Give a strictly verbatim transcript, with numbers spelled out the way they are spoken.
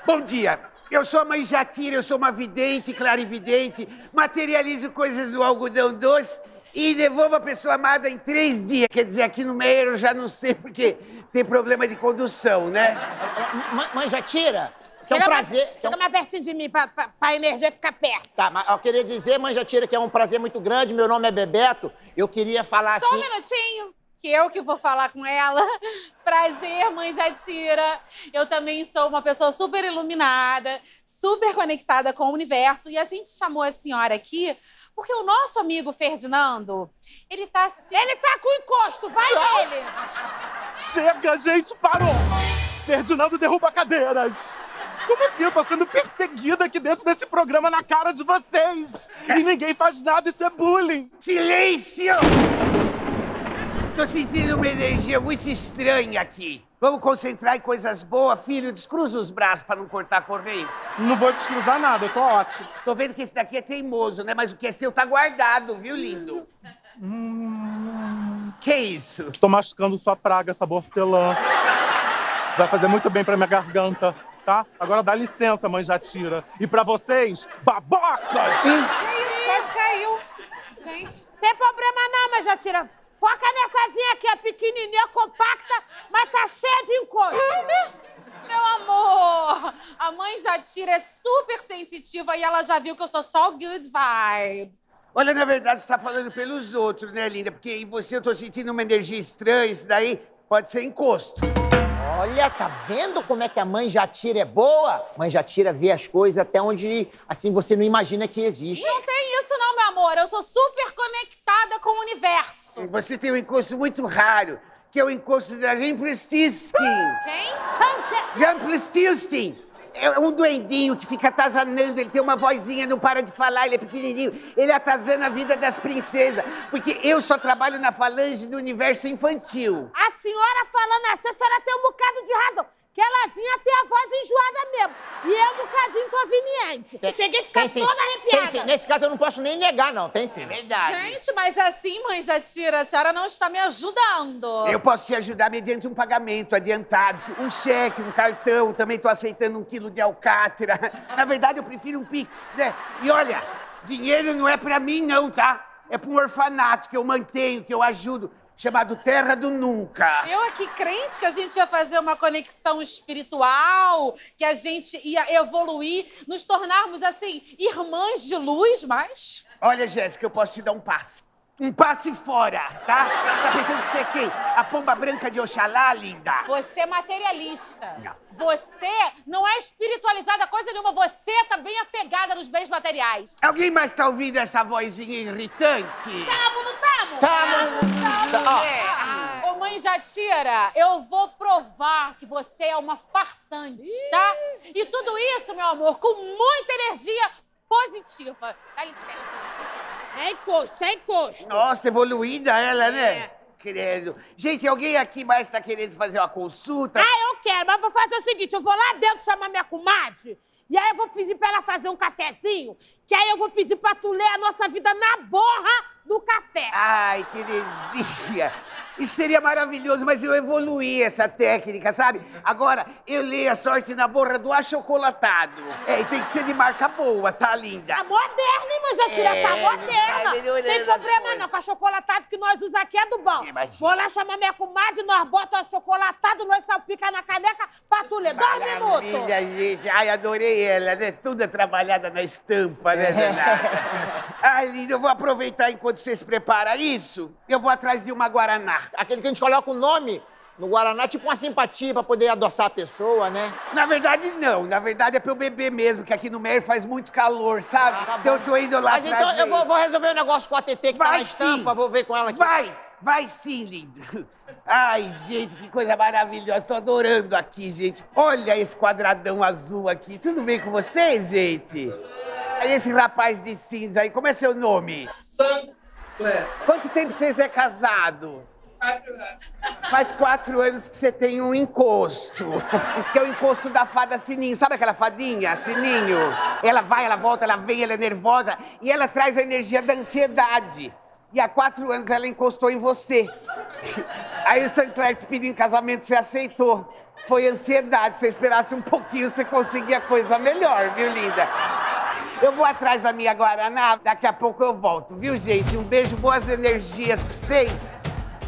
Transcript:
Bom dia. Eu sou a mãe Jatira, eu sou uma vidente, clarividente, materializo coisas do algodão doce e devolvo a pessoa amada em três dias. Quer dizer, aqui no meio eu já não sei porque tem problema de condução, né? Mãe, mãe Jatira, que é um Chega prazer... mais, chega mais pertinho de mim, pra, pra, pra energia ficar perto. Tá, mas eu queria dizer, mãe Jatira, que é um prazer muito grande, meu nome é Bebeto, eu queria falar Só assim... um minutinho, que eu que vou falar com ela. Prazer, mãe Jatira. Eu também sou uma pessoa super iluminada, super conectada com o universo. E a gente chamou a senhora aqui porque o nosso amigo Ferdinando, ele tá assim... Ele tá com encosto, vai nele! Chega, gente, parou! Ferdinando derruba cadeiras! Como assim? Eu tô sendo perseguida aqui dentro desse programa na cara de vocês! E ninguém faz nada, isso é bullying! Silêncio! Tô sentindo uma energia muito estranha aqui. Vamos concentrar em coisas boas, filho. Descruza os braços pra não cortar a corrente. Não vou descruzar nada, eu tô ótimo. Tô vendo que esse daqui é teimoso, né? Mas o que é seu tá guardado, viu, lindo? Hum... Que isso? Tô machucando sua praga, essa hortelã. Vai fazer muito bem pra minha garganta, tá? Agora dá licença, mãe Jatira. E pra vocês, babacas! Que isso, quase caiu. Gente. Tem problema não, mas Jatira. Foca nessazinha aqui, é pequenininha, compacta, mas tá cheia de encosto. Meu amor, a mãe Jatira é super sensitiva e ela já viu que eu sou só good vibes. Olha, na verdade, você tá falando pelos outros, né, linda? Porque em você eu tô sentindo uma energia estranha, isso daí pode ser encosto. Olha, tá vendo como é que a mãe Jatira é boa? Mãe Jatira vê as coisas até onde, assim, você não imagina que existe. Não tem isso não, meu amor. Eu sou super conectada com o universo. Você tem um encosto muito raro, que é o encosto da Rumpelstiltskin. Quem? Rumpelstiltskin. É um duendinho que fica atazanando, ele tem uma vozinha, não para de falar, ele é pequenininho. Ele atazana a vida das princesas, porque eu só trabalho na falange do universo infantil. A senhora falando assim, a senhora tem um bocado de razão. Que elazinha tem a voz enjoada mesmo. E é um bocadinho inconveniente. Tem, Cheguei a ficar tem, sim. toda arrepiada. Tem, sim. Nesse caso eu não posso nem negar, não. Tem sim. É verdade. Gente, mas assim, mãe Jatira, a senhora não está me ajudando. Eu posso te ajudar mediante um pagamento adiantado, um cheque, um cartão, também tô aceitando um quilo de alcatra. Na verdade, eu prefiro um Pix, né? E olha, dinheiro não é pra mim não, tá? É pra um orfanato que eu mantenho, que eu ajudo, chamado Terra do Nunca. Eu aqui crente que a gente ia fazer uma conexão espiritual, que a gente ia evoluir, nos tornarmos, assim, irmãs de luz, mas... Olha, Jéssica, eu posso te dar um passe. Um passe fora, tá? Tá pensando que você é quem? A pomba branca de Oxalá, linda? Você é materialista. Não. Você não é espiritualizada coisa nenhuma. Você tá bem apegada nos bens materiais. Alguém mais tá ouvindo essa vozinha irritante? Tamo, não tamo? Tamo. Tamo. Ó. É. Ô, mãe Jatira, eu vou provar que você é uma farsante, tá? E tudo isso, meu amor, com muita energia positiva. Dá licença. Sem encosto, sem encosto. Nossa, evoluída ela, né? É. Credo. Gente, alguém aqui mais tá querendo fazer uma consulta? Ah, eu quero, mas vou fazer o seguinte, eu vou lá dentro chamar minha comadre, e aí eu vou pedir pra ela fazer um cafezinho, que aí eu vou pedir pra tu ler a nossa vida na borra do café. Ai, Terezinha, isso seria maravilhoso, mas eu evoluí essa técnica, sabe? Agora, eu leio a sorte na borra do achocolatado. É, e tem que ser de marca boa, tá, linda? Tá moderna, hein, mãe Jatira? É, Tá tá moderna. melhorando Tem as problema coisas. não, com achocolatado que nós usamos aqui é do bom. Imagina. Vou lá chamar minha comadre, nós bota achocolatado, nós salpica na caneca pra tu ler. Dois minutos. Maravilha, gente. Ai, adorei ela, né? Tudo é trabalhada na estampa, né, danada? Ai, linda, eu vou aproveitar enquanto vocês preparam isso, eu vou atrás de uma Guaraná. Aquele que a gente coloca o nome no Guaraná, tipo uma simpatia pra poder adoçar a pessoa, né? Na verdade, não. Na verdade, é pra eu beber mesmo, que aqui no Mer faz muito calor, sabe? Ah, tá então bom. eu tô indo lá Mas atrás então eu deles. vou, vou resolver o negócio com a T T que tá Vai na estampa, sim. vou ver com ela aqui. Vai, vai sim, lindo. Ai, gente, que coisa maravilhosa. Tô adorando aqui, gente. Olha esse quadradão azul aqui. Tudo bem com vocês, gente? Aí esse rapaz de cinza aí, como é seu nome? Sancler. Quanto tempo vocês é casado? Quatro anos. Faz quatro anos que você tem um encosto. Que é o encosto da fada Sininho. Sabe aquela fadinha, Sininho? Ela vai, ela volta, ela vem, ela é nervosa. E ela traz a energia da ansiedade. E há quatro anos ela encostou em você. Aí o Sancler te pediu em casamento, você aceitou. Foi ansiedade, se você esperasse um pouquinho, você conseguia coisa melhor, viu, linda? Eu vou atrás da minha Guaraná, daqui a pouco eu volto, viu, gente? Um beijo, boas energias pra vocês.